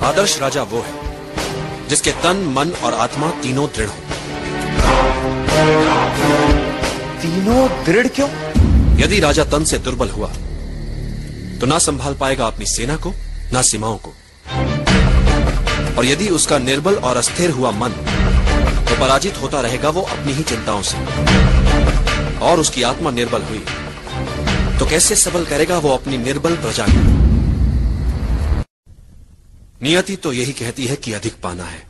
आदर्श राजा वो है जिसके तन, मन और आत्मा तीनों दृढ़ हो। तीनों दृढ़ क्यों? यदि राजा तन से दुर्बल हुआ तो ना संभाल पाएगा अपनी सेना को, ना सीमाओं को। और यदि उसका निर्बल और अस्थिर हुआ मन, तो पराजित होता रहेगा वो अपनी ही चिंताओं से। और उसकी आत्मा निर्बल हुई तो कैसे सबल करेगा वो अपनी निर्बल प्रजा को। नियति तो यही कहती है कि अधिक पाना है,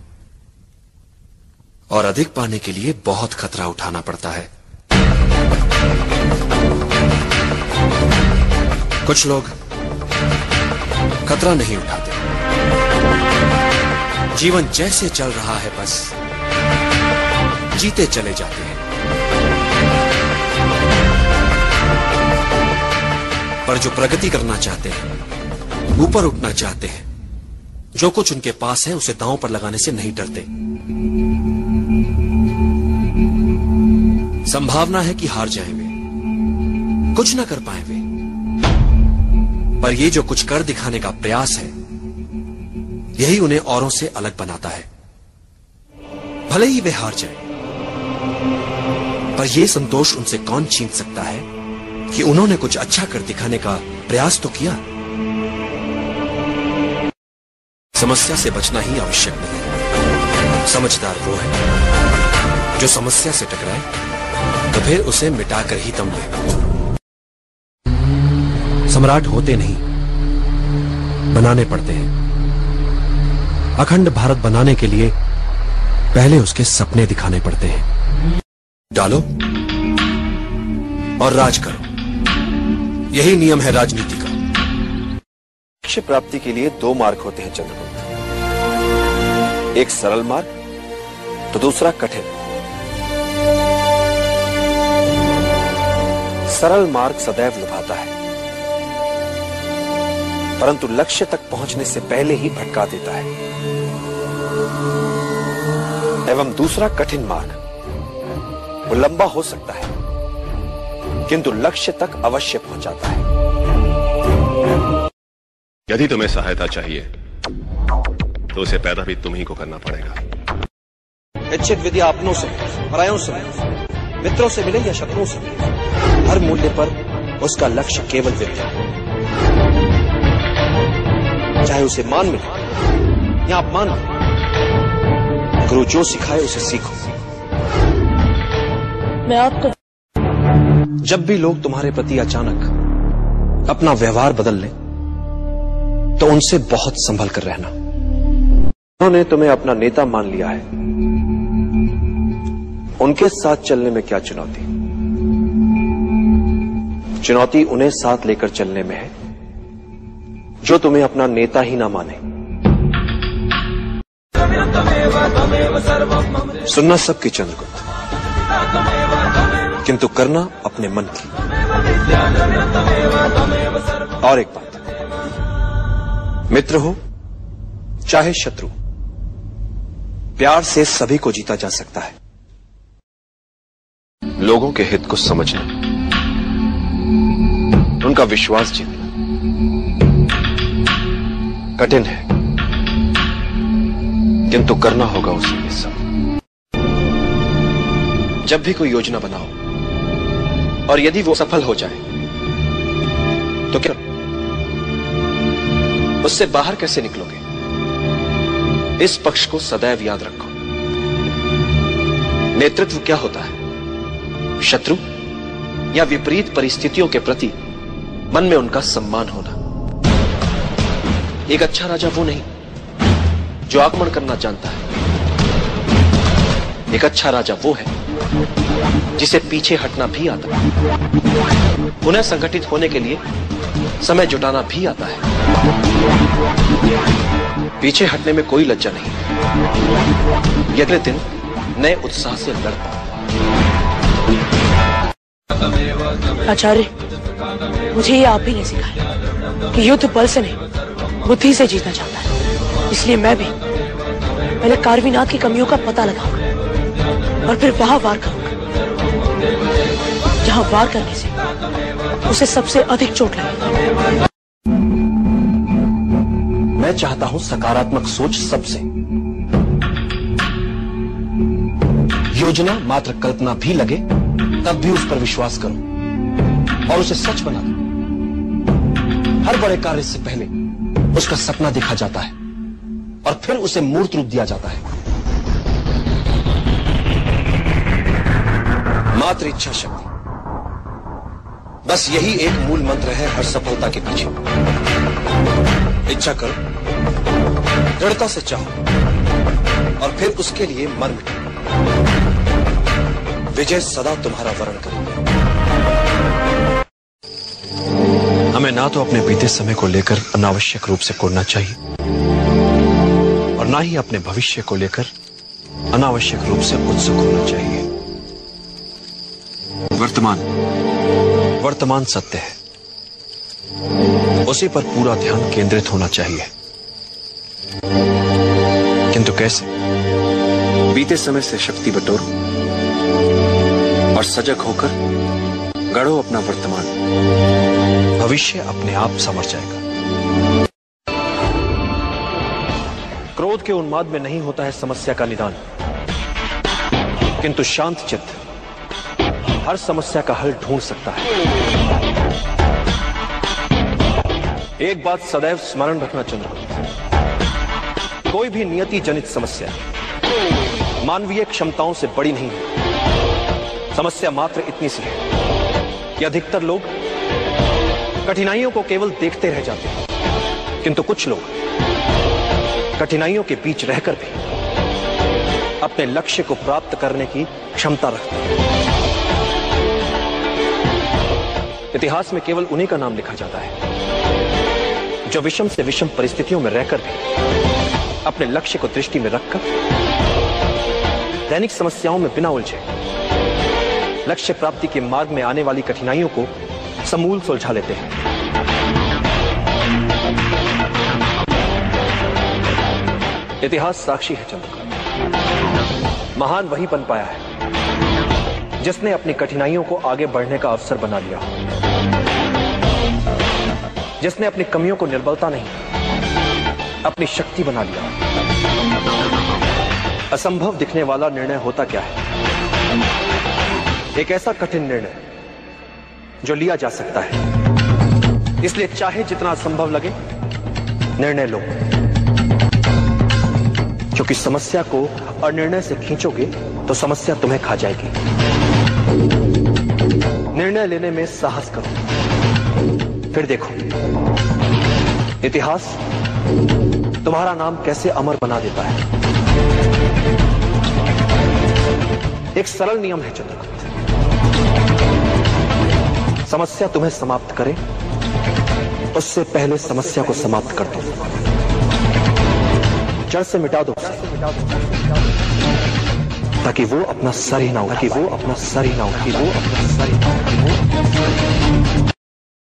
और अधिक पाने के लिए बहुत खतरा उठाना पड़ता है। कुछ लोग खतरा नहीं उठाते, जीवन जैसे चल रहा है बस जीते चले जाते हैं। पर जो प्रगति करना चाहते हैं, ऊपर उठना चाहते हैं, जो कुछ उनके पास है उसे दांव पर लगाने से नहीं डरते। संभावना है कि हार जाएंगे, कुछ ना कर पाएंगे, पर ये जो कुछ कर दिखाने का प्रयास है, यही उन्हें औरों से अलग बनाता है। भले ही वे हार जाएं, पर यह संतोष उनसे कौन छीन सकता है कि उन्होंने कुछ अच्छा कर दिखाने का प्रयास तो किया। समस्या से बचना ही आवश्यक नहीं, समझदार वो है जो समस्या से टकराए तो फिर उसे मिटाकर ही दम ले। सम्राट होते नहीं, बनाने पड़ते हैं। अखंड भारत बनाने के लिए पहले उसके सपने दिखाने पड़ते हैं। डालो और राज करो, यही नियम है राजनीति का। लक्ष्य प्राप्ति के लिए दो मार्ग होते हैं चंद्रगुप्त, एक सरल मार्ग तो दूसरा कठिन। सरल मार्ग सदैव लुभाता है, परंतु लक्ष्य तक पहुंचने से पहले ही भटका देता है। एवं दूसरा कठिन मार्ग, वो लंबा हो सकता है किंतु लक्ष्य तक अवश्य पहुंचाता है। यदि तुम्हें सहायता चाहिए तो उसे पैदा भी तुम ही को करना पड़ेगा। इच्छित विद्या अपनों से, परायों से, मित्रों से मिले या शत्रुओं से मिले, हर मूल्य पर उसका लक्ष्य केवल विद्या, चाहे उसे मान मिले या अपमान मिले। गुरु जो सिखाए उसे सीखो। मैं आपको जब भी लोग तुम्हारे प्रति अचानक अपना व्यवहार बदल लें तो उनसे बहुत संभल कर रहना। उन्होंने तुम्हें अपना नेता मान लिया है, उनके साथ चलने में क्या चुनौती? चुनौती उन्हें साथ लेकर चलने में है जो तुम्हें अपना नेता ही ना माने। सुनना सबकी चंद्रगुप्त, किंतु करना अपने मन की। और एक बात, मित्र हो चाहे शत्रु, प्यार से सभी को जीता जा सकता है। लोगों के हित को समझना, उनका विश्वास जीतना कठिन है, किंतु करना होगा उसे ये सब। जब भी कोई योजना बनाओ और यदि वो सफल हो जाए तो क्या उससे बाहर कैसे निकलोगे? इस पक्ष को सदैव याद रखो। नेतृत्व क्या होता है? शत्रु या विपरीत परिस्थितियों के प्रति मन में उनका सम्मान होना। एक अच्छा राजा वो नहीं जो आक्रमण करना जानता है, एक अच्छा राजा वो है जिसे पीछे हटना भी आता है, पुनः संगठित होने के लिए समय जुटाना भी आता है। पीछे हटने में कोई लज्जा नहीं, अगले दिन नए उत्साह से लड़ पाओ। आचार्य, मुझे ये आप ही ने सिखाया कि युद्ध बल से नहीं बुद्धि से जीतना चाहता है। इसलिए मैं भी पहले कार्विनाथ की कमियों का पता लगाऊंगा और फिर वहां वार करूंगा जहां वार करने से उसे सबसे अधिक चोट लगेगी। मैं मैं चाहता हूं सकारात्मक सोच सबसे। योजना मात्र कल्पना भी लगे तब भी उस पर विश्वास करो और उसे सच बना दो। हर बड़े कार्य से पहले उसका सपना देखा जाता है और फिर उसे मूर्त रूप दिया जाता है। मात्र इच्छा शक्ति, बस यही एक मूल मंत्र है हर सफलता के पीछे। इच्छा करो, दृढ़ता से चाहो और फिर उसके लिए मर मिटो। विजय सदा तुम्हारा वरण करेगी। हमें ना तो अपने बीते समय को लेकर अनावश्यक रूप से कोड़ना चाहिए और ना ही अपने भविष्य को लेकर अनावश्यक रूप से उत्सुक होना चाहिए। वर्तमान सत्य है, उसी पर पूरा ध्यान केंद्रित होना चाहिए। किंतु कैसे? बीते समय से शक्ति बटोरो और सजग होकर गढ़ो अपना वर्तमान। भविष्य अपने आप संवर जाएगा। क्रोध के उन्माद में नहीं होता है समस्या का निदान, किंतु शांत चित्त हर समस्या का हल ढूंढ सकता है। एक बात सदैव स्मरण रखना चंद्रगुप्त, कोई भी नियति जनित समस्या मानवीय क्षमताओं से बड़ी नहीं है। समस्या मात्र इतनी सी है कि अधिकतर लोग कठिनाइयों को केवल देखते रह जाते हैं, किंतु कुछ लोग कठिनाइयों के बीच रहकर भी अपने लक्ष्य को प्राप्त करने की क्षमता रखते हैं। इतिहास में केवल उन्हीं का नाम लिखा जाता है जो विषम से विषम परिस्थितियों में रहकर भी अपने लक्ष्य को दृष्टि में रखकर दैनिक समस्याओं में बिना उलझे लक्ष्य प्राप्ति के मार्ग में आने वाली कठिनाइयों को समूल सुलझा लेते हैं। इतिहास साक्षी है चंद्रगुप्त, महान वही बन पाया है जिसने अपनी कठिनाइयों को आगे बढ़ने का अवसर बना लिया, जिसने अपनी कमियों को निर्बलता नहीं अपनी शक्ति बना लिया। असंभव दिखने वाला निर्णय होता क्या है? एक ऐसा कठिन निर्णय जो लिया जा सकता है। इसलिए चाहे जितना असंभव लगे निर्णय लो, क्योंकि समस्या को अनिर्णय से खींचोगे तो समस्या तुम्हें खा जाएगी। निर्णय लेने में साहस करो, फिर देखो इतिहास तुम्हारा नाम कैसे अमर बना देता है। एक सरल नियम है चंद्रगुप्त, समस्या तुम्हें समाप्त करे उससे पहले समस्या को समाप्त कर दो, जड़ से मिटा दो ताकि वो अपना सर ही ना उठा पाए।